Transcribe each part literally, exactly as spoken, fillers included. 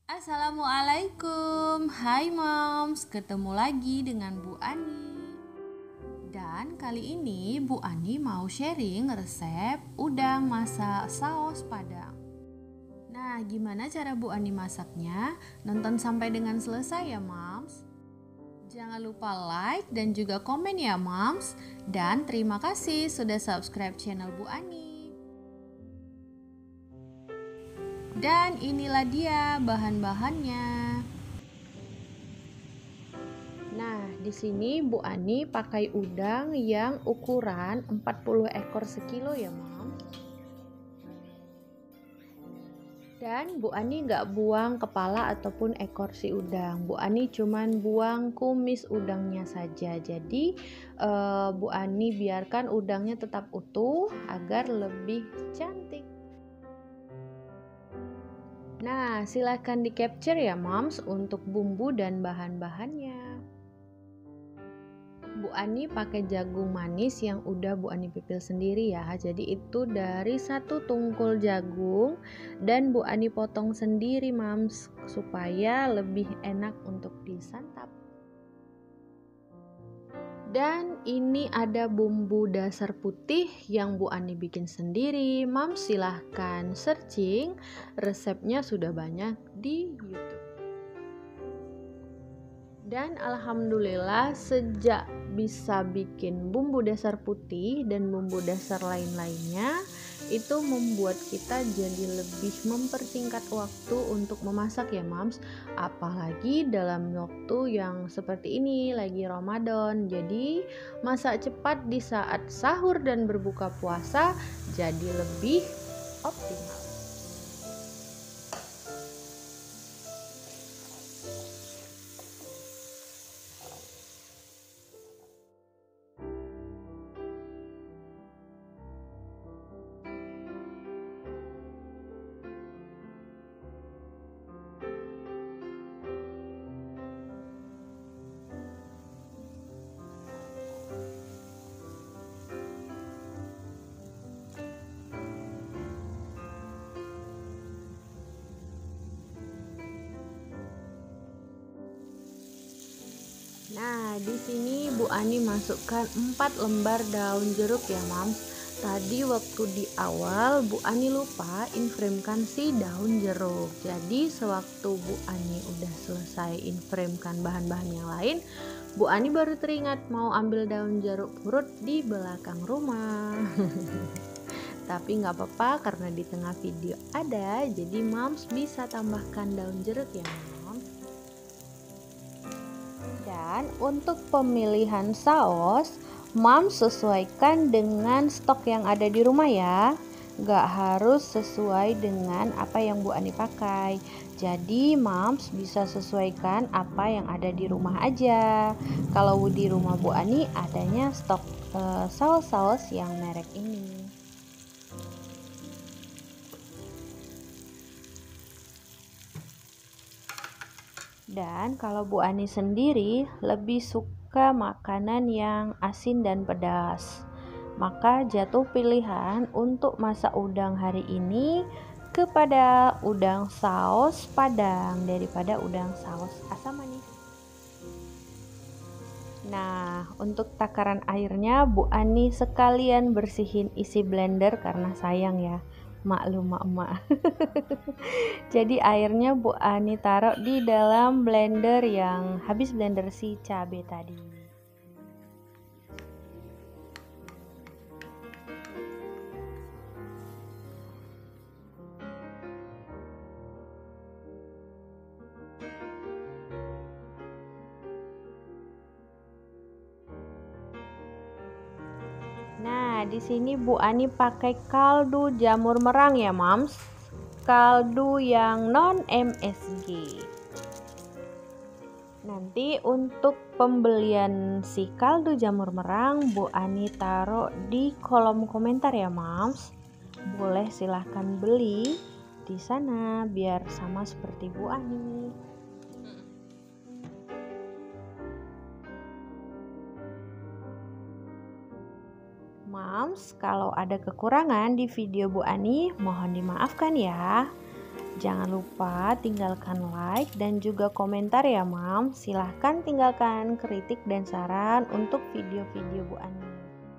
Assalamualaikum, hai moms, ketemu lagi dengan Bu Ani. Dan kali ini Bu Ani mau sharing resep udang masak saus Padang. Nah, gimana cara Bu Ani masaknya? Nonton sampai dengan selesai ya moms. Jangan lupa like dan juga komen ya moms. Dan terima kasih sudah subscribe channel Bu Ani. Dan inilah dia bahan-bahannya. Nah, di sini Bu Ani pakai udang yang ukuran empat puluh ekor sekilo ya, Mom. Dan Bu Ani nggak buang kepala ataupun ekor si udang. Bu Ani cuman buang kumis udangnya saja. Jadi eh, Bu Ani biarkan udangnya tetap utuh agar lebih cantik. Nah, silakan di capture ya moms untuk bumbu dan bahan-bahannya. Bu Ani pakai jagung manis yang udah Bu Ani pipil sendiri ya. Jadi itu dari satu tungkul jagung dan Bu Ani potong sendiri moms supaya lebih enak untuk disantap. Dan ini ada bumbu dasar putih yang Bu Ani bikin sendiri. Moms silahkan searching, resepnya sudah banyak di YouTube. Dan alhamdulillah sejak bisa bikin bumbu dasar putih dan bumbu dasar lain-lainnya, itu membuat kita jadi lebih mempersingkat waktu untuk memasak ya moms. Apalagi dalam waktu yang seperti ini lagi Ramadan. Jadi masak cepat di saat sahur dan berbuka puasa jadi lebih optimal. Nah, di sini Bu Ani masukkan empat lembar daun jeruk ya, Mams. Tadi waktu di awal Bu Ani lupa inframekan si daun jeruk. Jadi sewaktu Bu Ani udah selesai inframekan bahan-bahan yang lain, Bu Ani baru teringat mau ambil daun jeruk purut di belakang rumah. Tapi nggak apa-apa karena di tengah video ada, jadi Mams bisa tambahkan daun jeruk ya, Mams. Dan untuk pemilihan saus, Mams sesuaikan dengan stok yang ada di rumah ya. Gak harus sesuai dengan apa yang Bu Ani pakai. Jadi Mams bisa sesuaikan apa yang ada di rumah aja. Kalau di rumah Bu Ani adanya stok uh, saus-saus yang merek ini. Dan kalau Bu Ani sendiri lebih suka makanan yang asin dan pedas. Maka jatuh pilihan untuk masak udang hari ini kepada udang saus Padang daripada udang saus asam manis. Nah, untuk takaran airnya Bu Ani sekalian bersihin isi blender karena sayang ya. Maklum mak-mak. Jadi airnya Bu Ani taruh di dalam blender yang habis blender si cabai tadi. Nah, di sini Bu Ani pakai kaldu jamur merang ya, Mams. Kaldu yang non M S G. Nanti untuk pembelian si kaldu jamur merang Bu Ani taruh di kolom komentar ya, Mams. Boleh silahkan beli di sana biar sama seperti Bu Ani. Mams, kalau ada kekurangan di video Bu Ani, mohon dimaafkan ya. Jangan lupa tinggalkan like dan juga komentar ya Mams. Silahkan tinggalkan kritik dan saran untuk video-video Bu Ani.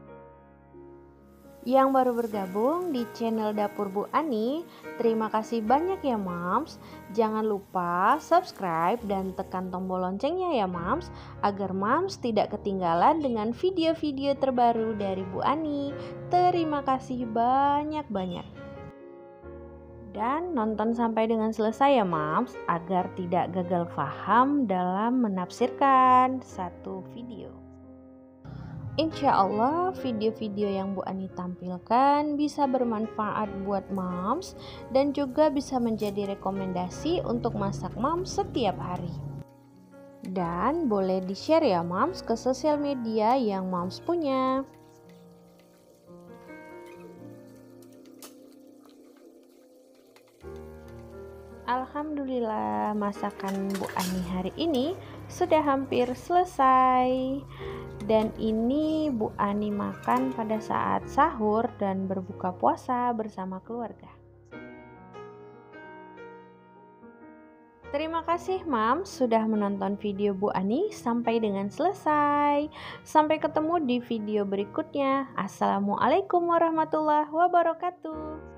Yang baru bergabung di channel Dapur Bu Ani, terima kasih banyak ya Mams. Jangan lupa subscribe dan tekan tombol loncengnya ya Mams, agar Mams tidak ketinggalan dengan video-video terbaru dari Bu Ani. Terima kasih banyak-banyak. Dan nonton sampai dengan selesai ya Mams, agar tidak gagal paham dalam menafsirkan satu video. Insya Allah video-video yang Bu Ani tampilkan bisa bermanfaat buat Mams dan juga bisa menjadi rekomendasi untuk masak Mams setiap hari. Dan boleh di-share ya Mams ke sosial media yang Mams punya. Alhamdulillah, masakan Bu Ani hari ini sudah hampir selesai. Dan ini Bu Ani makan pada saat sahur dan berbuka puasa bersama keluarga. Terima kasih Mams sudah menonton video Bu Ani sampai dengan selesai. Sampai ketemu di video berikutnya. Assalamualaikum warahmatullahi wabarakatuh.